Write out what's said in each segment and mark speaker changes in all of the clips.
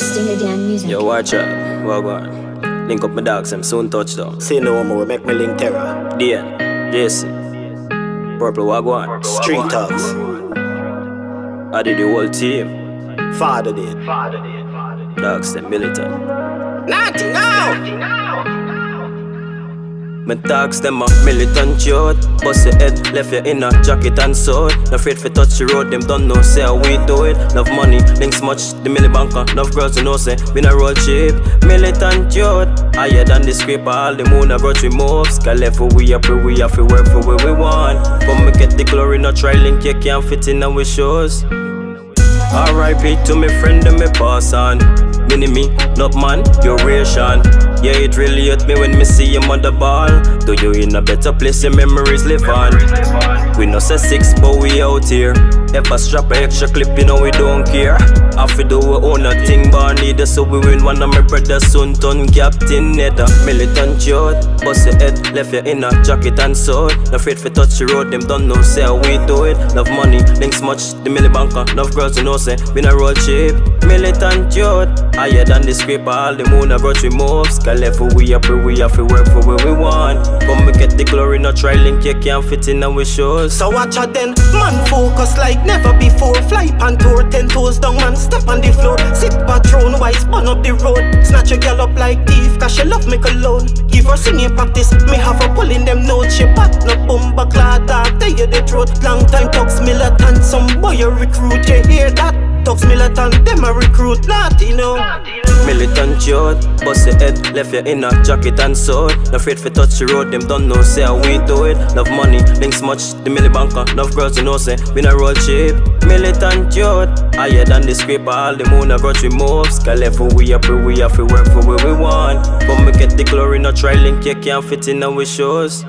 Speaker 1: Yo, watch out. Well, go on. Link up my dogs, I'm soon touchdown.
Speaker 2: Say no more, make me link terror.
Speaker 1: DN, Jesse, Purple Wagwan,
Speaker 2: Street Talks.
Speaker 1: I did the whole team.
Speaker 2: Father did.
Speaker 1: Dogs, them militant.
Speaker 2: Nothing now!
Speaker 1: My dogs, them a militant youth. Bust your head, left you in a jacket and sword. Not afraid for touch the road, them don't know, say how we do it. Enough money, links much, the milli banker. Enough girls you know, say, we not roll cheap. Militant youth, higher than the scraper. All the moon I brought we moves. Cause left for we up, we have to work for where we want. Come me get the glory, not try link, you can't fit in our shows. R.I.P. to me friend and me pass on. Me, not man, your ration. Yeah, it really hurt me when me see your mother ball. Do you in a better place, your memories live on. We no say 6, but we out here. If I strap a extra clip, you know we don't care. Have to do we own a thing, but need us so we win. One of my brothers soon turn captain. Nether, militant youth. Bust your head, left you in a jacket and sword. Not afraid for touch the road, them don't know, say how we do it. Enough money, links much, the milli banker. Enough girls you know, say, we not roll cheap. Militant youth, higher than the scraper. All the moon I brought we moves. Cause left for we up, we have to work for where we want. Come we get the glory, not try link, you can't fit in our shows.
Speaker 2: So watch out then, man focus like never before. Fly pan tour, 10 toes down, man step on the floor. Sit patrol, wise burn up the road. Snatch a girl up like thief, cause she love me cologne. Give her singing practice, me have her pulling them notes. She pat no bumba clad dog, tell you the truth. Long time talks militant, some boy you recruit, you hear that? Talks militant, them a recruit, naughty, you know.
Speaker 1: Militant youth, bust your head, left you in a jacket and sword. Not afraid for touch the road, them don't know, say how we do it. Enough money, links much, the milli banker. Enough girls you know, say, we not roll cheap. Militant youth, higher than the scraper. All the moon I brought we moves. Cause left for we up, we have to work for where we want. Come we get the glory, not try link, you can't fit in our shows.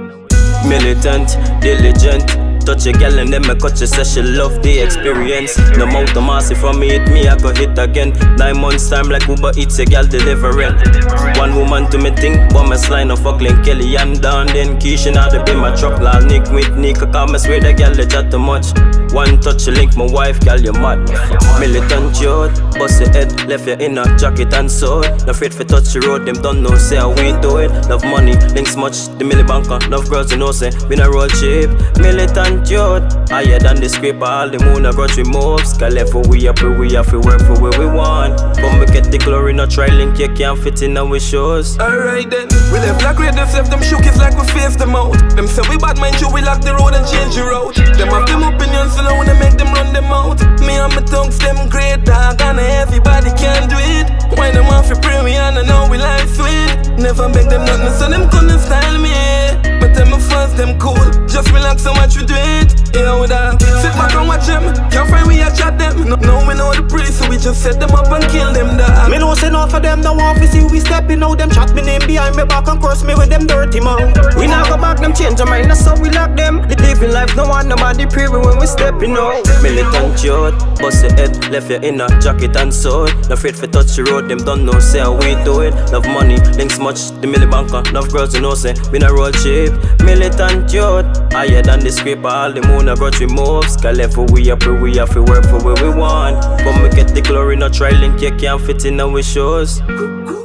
Speaker 1: Militant, diligent. Touch a girl and then me cut you, say she love the experience. No amount of massive from me hit me, I go hit again. 9 months time like Uber Eats, a girl delivering. One woman to me think, but me slide no fuck Link Kelly and down. Then Keisha now they be my truck, la Nick with Nick. I can't mess with the girl, they chat too much. One touch you link my wife, girl you mad. Militant youth, bust your head, left you in a jacket and sword. Not afraid for touch the road, them don't know, say how we do it. Enough money, links much, the milli banker. Enough girls you know, say, we not roll cheap. Militant youth, higher than the scraper. All the moon I brought we moves. Cause left for we up, we have to work for where we want. Come we get the glory, not try link, you can't fit in our shows.
Speaker 3: Alright then, we left like radio's left them shook, it's like we face them out. Them say we bad mind you, we lock the road and change the route. Them have them opinions, so now when they make them run them out. Me and my tongues, them great dog, and everybody can do it. Why them off for pray we and I know we life sweet. Never make them nothing, so them couldn't style me. But them my fans, them cool, just relax so much we do it. Yeah, with that, sit back and watch them. Can't find we a chat them. No, we know the priest, so we just set them up and kill them dog.
Speaker 2: Me know say enough for them, now want to see we stepping out. Them chat me name behind me back and curse me with them dirty mouth.
Speaker 1: We not go back, them change our mind, that's how we lock them. Living life, no one, nobody pray when we stepping out. Militant youth, bust your head, left you in a jacket and sword. Not afraid for touch the road, them don't know, say how we do it. Enough money, links much, the milli banker. Enough girls you know, say, we not roll cheap. Militant youth, higher than the scraper. All the moon I brought we moves. Cause left for we up, we have to work for where we want. Come we get the glory, not try link, you can't fit in our shows.